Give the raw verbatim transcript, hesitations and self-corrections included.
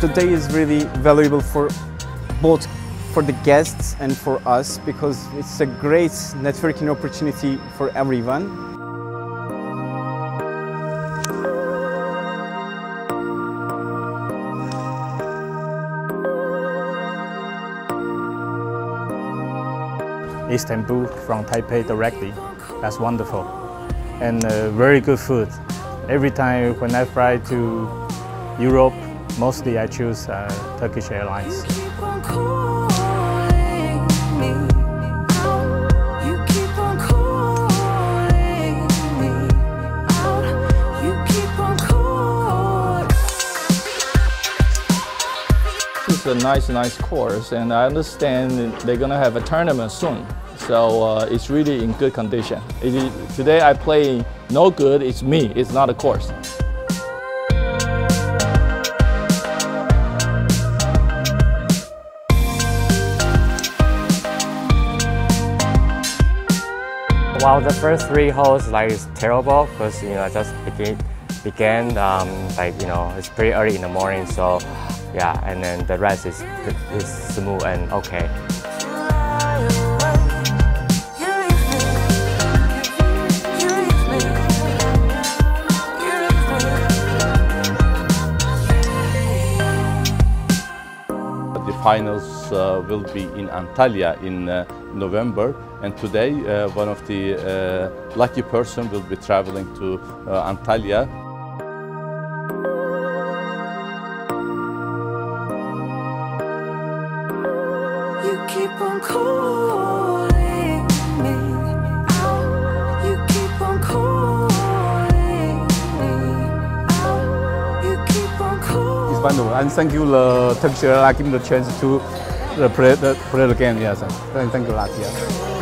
the day is really valuable for both for the guests and for us because it's a great networking opportunity for everyone. Istanbul from Taipei directly. That's wonderful. And uh, very good food. Every time when I fly to Europe, mostly I choose uh, Turkish Airlines. It's a nice, nice course, and I understand they're gonna have a tournament soon. So uh, it's really in good condition. It is, today I play no good, it's me, it's not a course. Well, the first three holes like is terrible because you know I just begin, began um, like you know it's pretty early in the morning, so yeah, and then the rest is is smooth and okay. The finals uh, will be in Antalya in uh, November, and today uh, one of the uh, lucky person will be traveling to uh, Antalya. You keep on calling me out. You keep on calling me out. You keep on calling. It's wonderful, and thank you, the Turkish Airlines, giving the chance to uh, play the play the game. Yes, thank you a lot. Yeah.